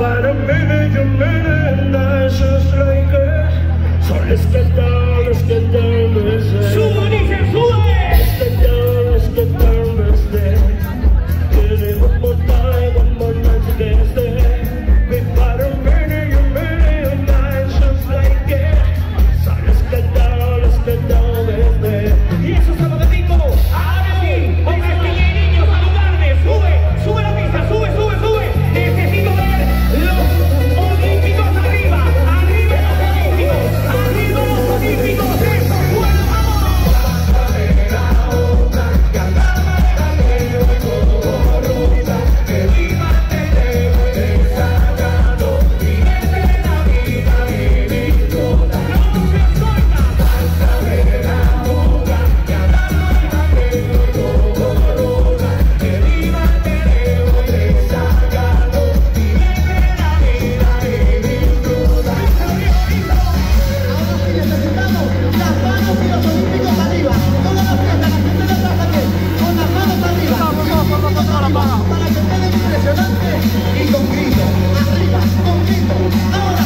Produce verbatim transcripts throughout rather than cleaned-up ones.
But a minute, a minute, and that's just like it. So let's get down, let's get down, let's get ¡Sube, dice, sube! Let's get down, let's get down, let's get Get it one more time, one more time to dance there. We got a minute, a minute, and that's just like it. So let's get down, let's get down, let's get Y eso es lo que digo. Ahora sí, hombres, niñas y niños, saludarme. Sube, sube la pista, sube, sube, sube. Necesito ver los olímpicos arriba. Arriba los olímpicos. Arriba los olímpicos. Eso, bueno, para que quede impresionante y con grito, arriba, con grito, ahora.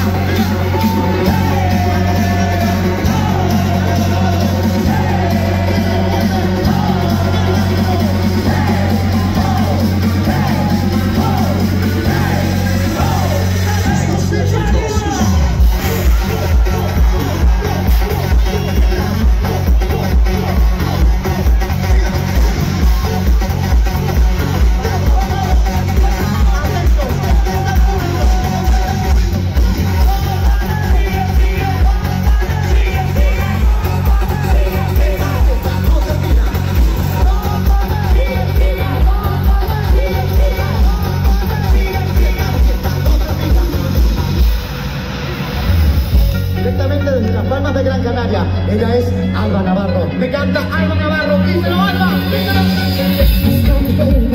Directamente desde Las Palmas de Gran Canaria, ella es Alba Navarro. Me canta Alba Navarro, díselo Alba, díselo.